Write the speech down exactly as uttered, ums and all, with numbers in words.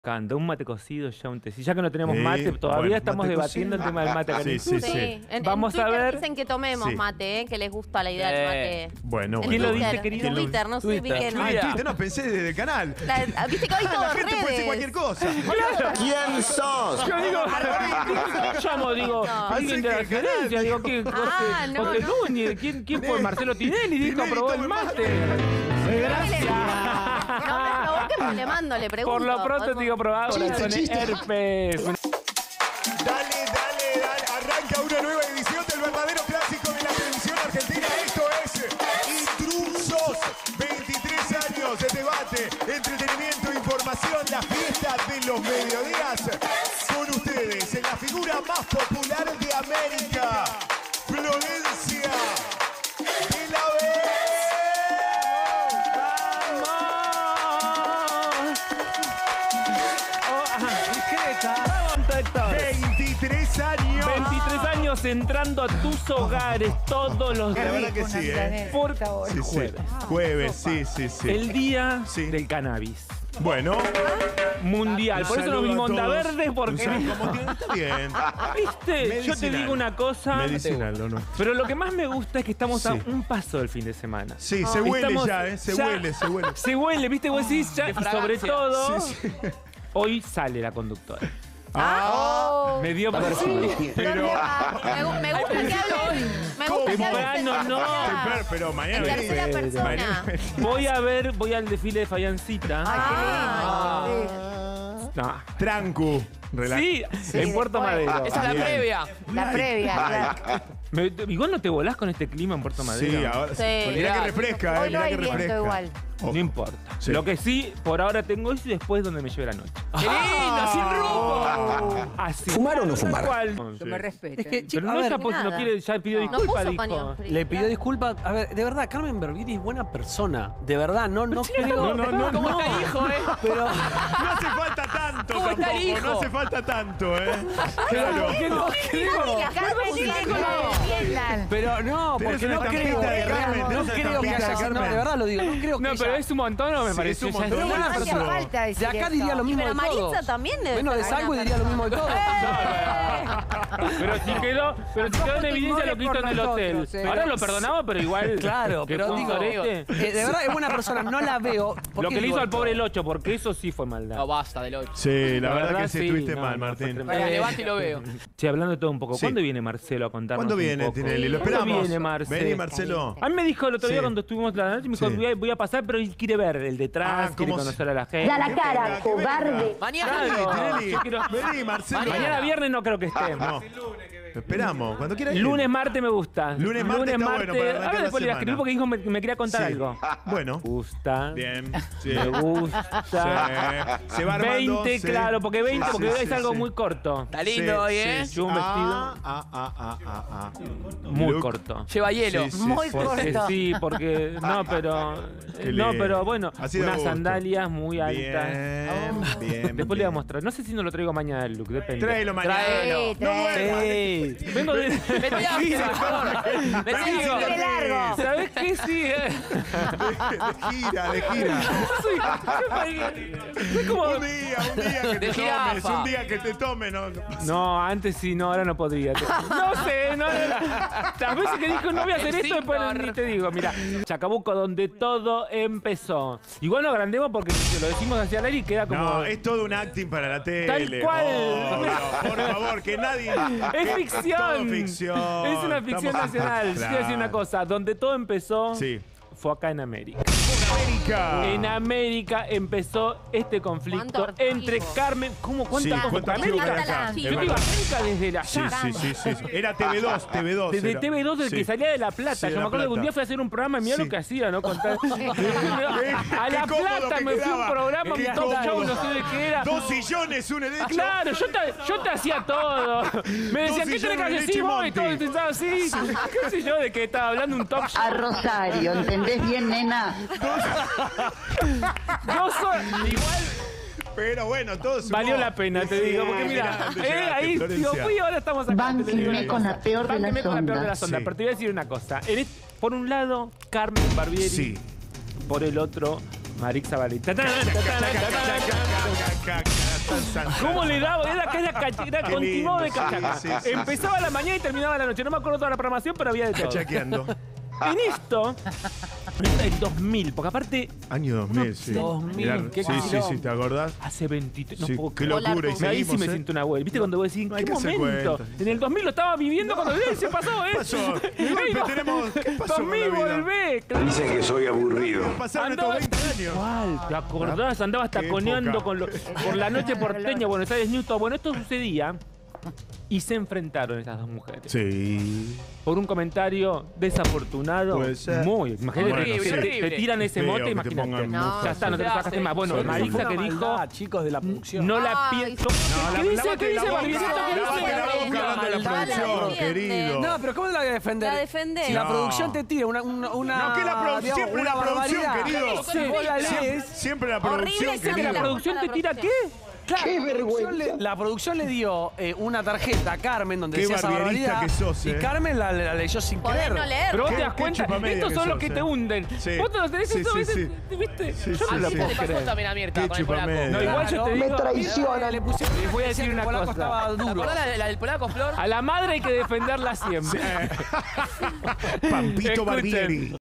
Canta, un mate cocido, ya un té. Si ya que no tenemos Sí, mate, todavía bueno, estamos mate debatiendo cocido. el tema del mate. Sí, sí, sí. Sí. En, Vamos en a Twitter ver. dicen que tomemos Sí. mate, ¿eh? Que les gusta la idea del Eh, mate. Bueno, En ¿Quién lo bueno. dice, Twitter, querido? en Twitter, no sé, vi Twitter. que no. Ah, en Twitter, no, pensé desde el canal. La- Viste que hoy todo La gente puede decir redes. cualquier cosa. ¿Quién sos? Yo digo, llamo, digo, No. alguien de la Pensé que el gerencia, canal, digo, dijo. ¿qué? Ah, José, no, José no. Núñez, ¿quién, quién fue? Marcelo Tinelli, dijo, Tinelli probó tomó el el mate. No Gracias. me provoques, le mando, le pregunto. Por lo pronto te digo probado, Chiste, con chiste. herpes. Dale, dale, dale. Arranca una nueva edición del verdadero clásico de la televisión argentina. Esto es Intrusos. veintitrés años de debate, entretenimiento, información, la fiesta de los mediodías. Con ustedes, en la figura más popular de América, Florencia de la B. veintitrés años. veintitrés años entrando a tus hogares todos los La días. verdad que sí, ¿eh? Por Sí, sí. jueves. Jueves, sí, sí, sí. El día Sí. del cannabis Bueno. mundial. Por eso nos Saludo vimos a onda todos. verde, porque Un saludo, como tiene- está bien. ¿viste? Yo te Medicinal. digo una cosa. Medicinal, ¿o no? Pero lo que más me gusta es que estamos a Sí. un paso del fin de semana. Sí, se huele Estamos ya, ¿eh? Se ya- huele, se huele. Se huele, ¿viste? Vos decís ya. Y sobre todo, Sí, sí. hoy sale la conductora. Ah, Me dio para Pero. me, gu- me gusta que hablen. Me gusta que hablen Temprano, en no. tercera- Pero mañana. en tercera Pero- persona. Mañana- Voy a ver, voy al desfile de Fayancita. Ah, No. Trancu. Relax. Sí, en Puerto después. Madero. Esa es la Bien. previa. La previa, claro. Me- ¿Y vos no te volás con este clima en Puerto Madero? Sí, ahora. Sí. Mirá que refresca, ¿eh? Hoy no Mirá hay que viento refresca. igual. No importa. Sí. Lo que sí, por ahora tengo eso y después donde me lleve la noche. ¡Qué lindo! ¡Sin rumbo! Así. ¿Fumar o no fumar? ¿Cuál? Que me respeten. Es que, Pero chicos, no a ver, ella pues, no nada. quiere, ya pidió No disculpas, puso dijo. paño frío. Le pidió disculpas. A ver, de verdad, Carmen Berbiri es buena persona. De verdad, no, no creo. no, no, no, ¿Cómo no. está el hijo, eh? Pero, No hace falta tanto ¿Cómo está el tampoco. hijo? No hace falta tanto, ¿eh? Claro. ¿Qué no? Y acá me dicen que lo defiendan. pero no, Tenés porque una no creo. estampita de real- Carmen, no tenés una creo que estampita de haya sido. No, Carmen. de verdad lo digo. No creo que No, pero ella- es un montón, ¿no? Me Sí, parece. es un Ya montón. buena No hacía persona. falta decir De acá eso. diría lo mismo Pero de todo. Maritza también debe Bueno, ser de buena Salvo diría lo mismo de todo. Pero si quedó, pero si quedó en evidencia lo que hizo en el hotel. nosotros, eh. Ahora lo perdonamos, pero igual. Claro, que pero fue un digo, sorete. eh, de verdad es buena persona, no la veo. ¿Por Lo qué que le digo hizo al esto? pobre el ocho, porque eso sí fue maldad. No, basta del ocho. Sí, la, La verdad, verdad que sí sí, estuviste no, mal, no, fue Martín. tremendo. Me Eh, levanto y lo veo. Che, hablando de todo un poco, Sí. ¿cuándo viene Marcelo a contarnos ¿Cuándo un viene, poco? Tinelli? Lo ¿Cuándo esperamos. viene Marce? Vení, Marcelo. A mí me dijo el otro día Sí. cuando estuvimos la noche, me dijo, Sí. voy a, voy a pasar, pero él quiere ver el detrás, Ah, quiere ¿cómo conocer se- a la gente. Da la cara, venga, que cobarde. venga. Mañana. Claro. Tinelli, Yo quiero- Vení, Marcelo. Mañana viernes no creo que esté. No. Esperamos. Cuando quiera ir. Lunes, martes me gusta. Lunes, martes está bueno para arrancar Ahora la después le voy a escribir semana. porque dijo me, me quería contar Sí. algo. Bueno. Me gusta. Bien. Sí. Me gusta. Sí. Se va armando, veinte, sí. claro, porque veinte, Sí, porque sí, es sí, algo sí. muy corto. Está lindo hoy, ¿eh? Yo un vestido Ah, ah, ah, ah, ah, ah. muy Look. corto. Lleva hielo. Sí, sí, Muy sí. Porque corto. sí, porque no, pero Qué no, lindo. pero bueno, Así da unas gusto. sandalias muy altas. Bien, bien. Después le voy a bien. mostrar. No sé si no lo traigo mañana el look, depende. Tráelo mañana. Tráelo. Sí, No trae. vuelvas. Vengo de. Vete a Sí, por favor. Vete Vení, digo. Qué largo. ¿Sabés qué? Sí, eh. De gira, de gira. Soy como. Un día, un día que De te jirafa. tomes, un día que te tome, no. No, antes sí, no, ahora no podría. No sé, no. Las veces que dijo no voy a hacer El esto, después Sigmar. ni te digo. Mira, Chacabuco, donde todo empezó. Igual no agrandemos porque si lo decimos hacia el aire y queda como. No, es todo un acting para la tele. Tal cual. Oh, no, por favor, que nadie. Es que- ficción. Todo ficción. Es una ficción Estamos- nacional. Yo te voy a decir una Claro. cosa. Donde todo empezó Sí. fue acá en América. América. En América empezó este conflicto ¿Cuánto archivo? entre Carmen. ¿Cómo? ¿Cuánta Sí, cosa? ¿cuánto América. archivo que hay acá? Sí, Yo Es te digo verdad. América desde la. Sí, sí, sí, sí, sí. Era T V dos, T V dos. Desde era. T V dos, del Sí. que salía de La Plata. Sí, de Yo me La acuerdo que un Plata. día fui a hacer un programa y mirá Sí. lo que hacía, ¿no? Contar. a Qué La cómodo Plata que me fui a un quedaba. programa, Qué un talk show, cómodo. no sé de qué era. Dos sillones, un hecho. Claro, yo te, yo te hacía todo. Me decían, ¿qué tenés que sillones, hacer? leche Sí, y vos, y todo, Monty. y estaba así. ¿Qué sé yo? De que estaba hablando un talk show. A Rosario, ¿entendés bien, nena? Yo soy. Igual. Pero bueno, todo sumó. Valió la pena, te Sí, digo, porque mira, ¿dónde eh, llegaste, ahí Florencia? digo, fui, ahora estamos acá. Bánquenme con la peor de Bánquenme las con la peor de ondas. las ondas. Sí. Pero te voy a decir una cosa. En est- por un lado, Carmen Barbieri. Sí. Por el otro, Marix Zabaleta. Chaca, chaca, chaca, chaca, chaca, chaca. San, san, san. ¿Cómo le daba? Era que era, cacha- era Qué continuado de lindo, sí, cachaca. sí, sí. Empezaba la mañana y terminaba la noche. No me acuerdo toda la programación, pero había de todo. Cachaqueando. En esto, en dos mil, porque aparte, Año dos mil, sí. dos mil, Mirá, qué sí, sí, quilombo. sí, ¿te acordás? hace veintitrés, no Sí, puedo qué creer. locura. Y Volar Ahí sí seguimos, me ¿eh? siento una abuela. ¿Viste cuando vos decís, No hay qué que hacer momento? cuentas. En el dos mil lo estaba viviendo cuando eh, se pasó, ¿eh? ¿Qué pasó? De golpe tenemos- ¿qué pasó con la dos mil vida? volvé. Dicen que soy aburrido. Pasaron Andaba- estos veinte años. ¿Cuál? ¿Te acordás? Andabas Qué taconeando época. con lo- por la noche porteña, Buenos Aires, Newton. Bueno, esto sucedía y se enfrentaron esas dos mujeres. Sí. Por un comentario desafortunado. Puede ser. Muy. Imagínate, Horrible, te- te, horrible. tiran ese Feo mote, que te imagínate. pongan No, Ya está, no te lo se sacaste hace. más. Bueno, Sí, Marisa Fue que una dijo. maldad, chicos, de la producción. No la Ay, pienso. No, ¿Qué la- dice? lávate ¿Qué la dice, boca. Barbierito? ¿Qué Lávate dice? la boca hablando de la Maldad, producción, la querido. No, pero ¿cómo la voy a defender? La defendés. Si la No. producción te tira una. una, una No, que la produ- digamos, siempre una la producción, barbaridad. querido. Sí, vos la Siempre, lees. siempre la Horrible producción, esa ¿Que querido. la producción te tira qué? Claro, la producción le- la producción le dio eh, una tarjeta a Carmen donde Qué decía esa barbarista barbaridad. que sos, Y eh. Carmen la, la leyó sin Podés querer. no leer. Pero vos Qué- te das qué cuenta, chupamedia estos que son los sos, que eh. te hunden. Sí. Vos te los tenés Sí, eso, sí, ¿viste? sí. ¿Viste? Sí, Yo sí, no lo sí. puedo Le pasó creer. también a Mirta Qué con el polaco. chupamedia. No, igual yo te Me digo, traicionan. Le pusieron, les voy a decir decía que una el polaco cosa. estaba ¿Te duro. acordás la, de- la del polaco, Flor? a la madre hay que defenderla siempre. Pampito Escuchen. Barbieri.